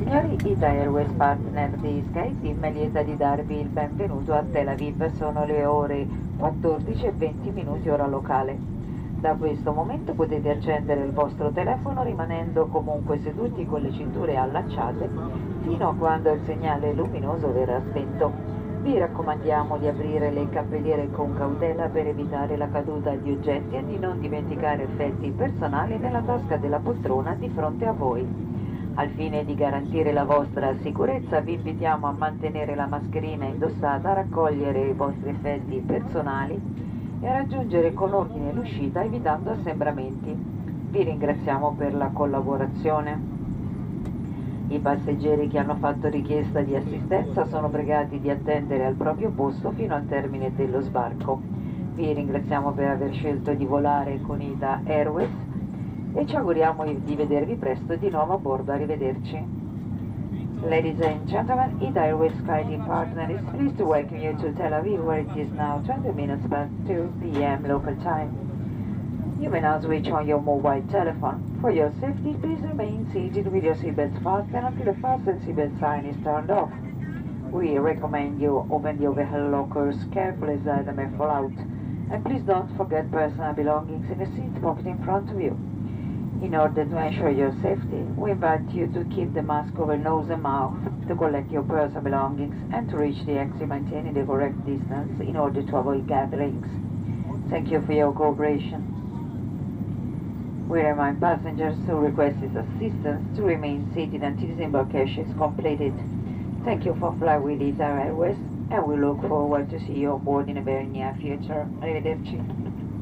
signori, ITA Airways partner di SkyTeam è lieta di darvi il benvenuto a Tel Aviv. Sono le ore 14:20 ora locale. Da questo momento potete accendere il vostro telefono rimanendo comunque seduti con le cinture allacciate fino a quando il segnale luminoso verrà spento. Vi raccomandiamo di aprire le cappelliere con cautela per evitare la caduta di oggetti e di non dimenticare effetti personali nella tasca della poltrona di fronte a voi. Al fine di garantire la vostra sicurezza vi invitiamo a mantenere la mascherina indossata, a raccogliere i vostri effetti personali e a raggiungere con ordine l'uscita evitando assembramenti. Vi ringraziamo per la collaborazione. I passeggeri che hanno fatto richiesta di assistenza sono pregati di attendere al proprio posto fino al termine dello sbarco. Vi ringraziamo per aver scelto di volare con ITA Airways e ci auguriamo di vedervi presto di nuovo a bordo. Arrivederci. Ladies and gentlemen, ITA Airways SkyTeam partner is pleased to welcome you to Tel Aviv, where it is now 20 minutes past 2 p.m. local time. You may now switch on your mobile telephone. For your safety, please remain seated with your seatbelts fastened until the fasten seatbelt sign is turned off. We recommend you open the overhead lockers carefully as items may fall out. And please don't forget personal belongings in the seat pocket in front of you. In order to ensure your safety, we invite you to keep the mask over nose and mouth, to collect your personal belongings, and to reach the exit maintaining the correct distance in order to avoid gatherings. Thank you for your cooperation. We remind passengers who request assistance to remain seated until disembarkation is completed. Thank you for flying with ITA Airways, and we look forward to see you on board in a very near future. Arrivederci.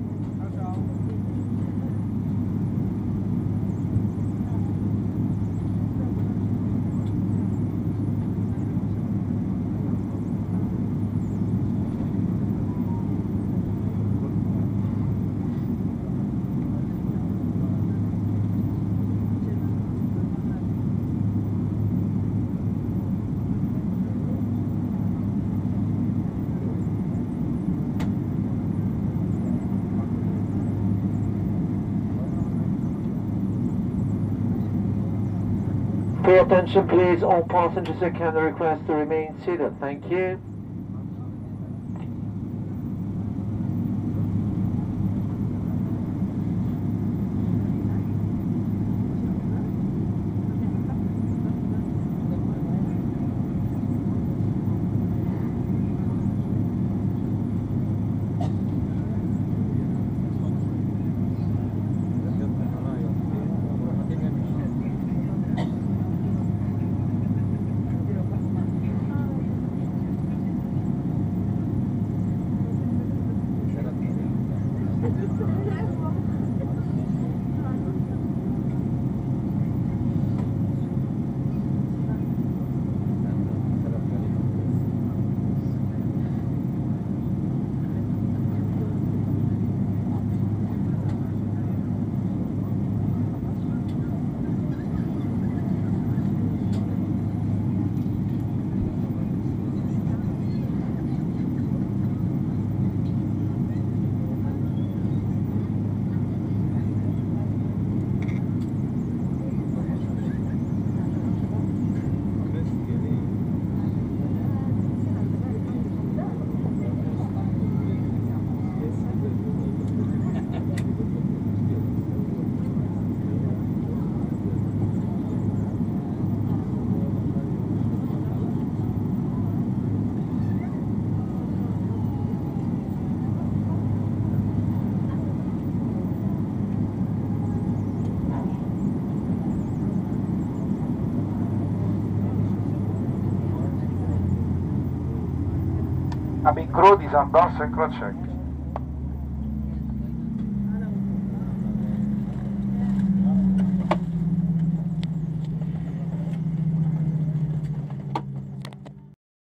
Pay attention please, all passengers are kindly request to remain seated. Thank you. Abbiamo incro, disambarso e crocek.